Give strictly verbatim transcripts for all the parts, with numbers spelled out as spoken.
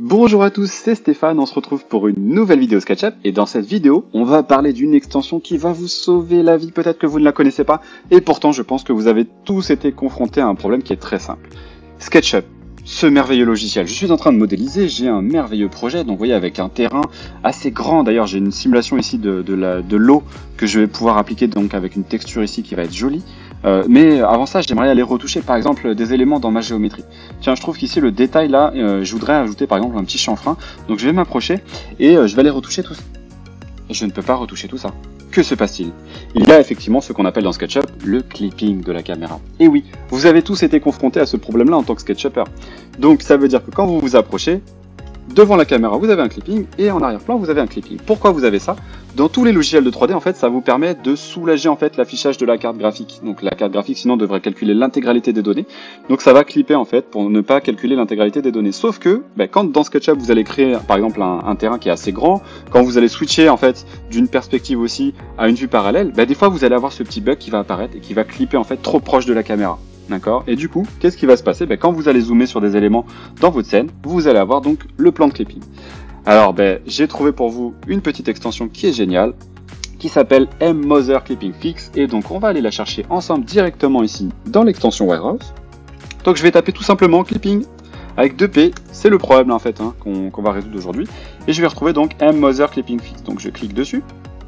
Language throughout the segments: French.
Bonjour à tous, c'est Stéphane, on se retrouve pour une nouvelle vidéo SketchUp et dans cette vidéo, on va parler d'une extension qui va vous sauver la vie, peut-être que vous ne la connaissez pas et pourtant je pense que vous avez tous été confrontés à un problème qui est très simple. SketchUp, ce merveilleux logiciel, je suis en train de modéliser, j'ai un merveilleux projet, donc vous voyez avec un terrain assez grand, d'ailleurs j'ai une simulation ici de, de la- de l'eau que je vais pouvoir appliquer donc avec une texture ici qui va être jolie. Euh, mais avant ça, j'aimerais aller retoucher par exemple des éléments dans ma géométrie. Tiens, je trouve qu'ici le détail là, euh, je voudrais ajouter par exemple un petit chanfrein. Donc je vais m'approcher et euh, je vais aller retoucher tout ça. Et je ne peux pas retoucher tout ça. Que se passe-t-il? Il y a effectivement ce qu'on appelle dans SketchUp le clipping de la caméra. Et oui, vous avez tous été confrontés à ce problème-là en tant que SketchUpper. Donc ça veut dire que quand vous vous approchez, devant la caméra, vous avez un clipping et en arrière-plan, vous avez un clipping. Pourquoi vous avez ça? Dans tous les logiciels de trois D, en fait, ça vous permet de soulager en fait l'affichage de la carte graphique. Donc la carte graphique, sinon, devrait calculer l'intégralité des données. Donc ça va clipper en fait pour ne pas calculer l'intégralité des données. Sauf que, ben, quand dans SketchUp vous allez créer, par exemple, un, un terrain qui est assez grand, quand vous allez switcher en fait d'une perspective aussi à une vue parallèle, ben, des fois vous allez avoir ce petit bug qui va apparaître et qui va clipper en fait trop proche de la caméra. D'accord? Et du coup, qu'est-ce qui va se passer? Ben, quand vous allez zoomer sur des éléments dans votre scène, vous allez avoir donc le plan de clipping. Alors, ben, j'ai trouvé pour vous une petite extension qui est géniale, qui s'appelle M-Mother Clipping Fix, et donc on va aller la chercher ensemble directement ici dans l'extension Warehouse. Donc je vais taper tout simplement clipping avec deux P, c'est le problème en fait hein, qu'on qu'on va résoudre aujourd'hui, et je vais retrouver donc M-Mother Clipping Fix. Donc je clique dessus,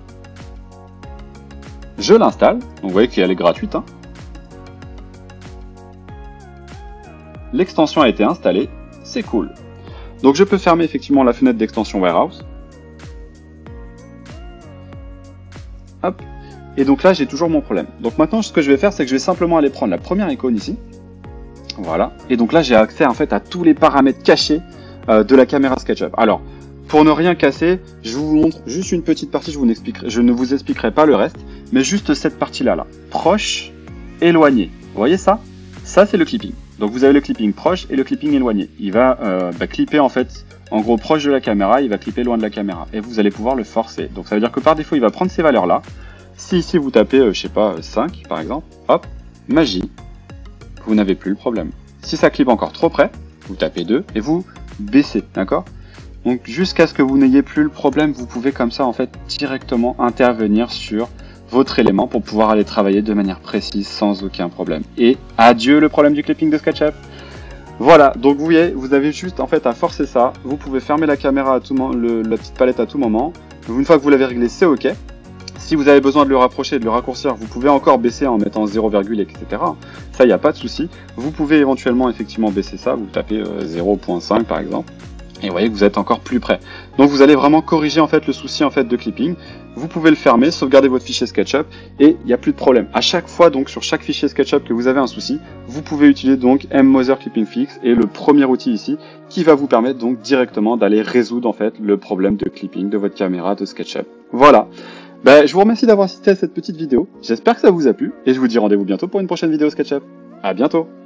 je l'installe, donc vous voyez qu'elle est gratuite, hein. L'extension a été installée, c'est cool. Donc je peux fermer effectivement la fenêtre d'extension Warehouse. Hop. Et donc là j'ai toujours mon problème. Donc maintenant ce que je vais faire c'est que je vais simplement aller prendre la première icône ici. Voilà. Et donc là j'ai accès en fait à tous les paramètres cachés euh, de la caméra SketchUp. Alors pour ne rien casser, je vous montre juste une petite partie, je, vous je ne vous expliquerai pas le reste, mais juste cette partie là, là. Proche, éloigné. Vous voyez ça? Ça c'est le clipping. Donc vous avez le clipping proche et le clipping éloigné. Il va euh, bah, clipper en fait, en gros proche de la caméra, il va clipper loin de la caméra. Et vous allez pouvoir le forcer. Donc ça veut dire que par défaut, il va prendre ces valeurs-là. Si ici vous tapez, euh, je sais pas, cinq par exemple, hop, magie, vous n'avez plus le problème. Si ça clippe encore trop près, vous tapez deux et vous baissez, d'accord? Donc jusqu'à ce que vous n'ayez plus le problème, vous pouvez comme ça en fait directement intervenir sur votre élément pour pouvoir aller travailler de manière précise sans aucun problème. Et adieu le problème du clipping de SketchUp. Voilà, donc vous voyez, vous avez juste en fait à forcer ça. Vous pouvez fermer la caméra à tout moment, le, la petite palette à tout moment. Une fois que vous l'avez réglé, c'est OK. Si vous avez besoin de le rapprocher, de le raccourcir, vous pouvez encore baisser en mettant zéro, et cetera. Ça, il n'y a pas de souci. Vous pouvez éventuellement effectivement baisser ça. Vous tapez euh, zéro virgule cinq par exemple. Et vous voyez que vous êtes encore plus près. Donc vous allez vraiment corriger en fait le souci en fait de clipping. Vous pouvez le fermer, sauvegarder votre fichier SketchUp et il n'y a plus de problème. À chaque fois donc sur chaque fichier SketchUp que vous avez un souci, vous pouvez utiliser donc M-Mother Clipping Fix et le premier outil ici qui va vous permettre donc directement d'aller résoudre en fait le problème de clipping de votre caméra de SketchUp. Voilà. Ben, je vous remercie d'avoir assisté à cette petite vidéo. J'espère que ça vous a plu et je vous dis rendez-vous bientôt pour une prochaine vidéo SketchUp. À bientôt.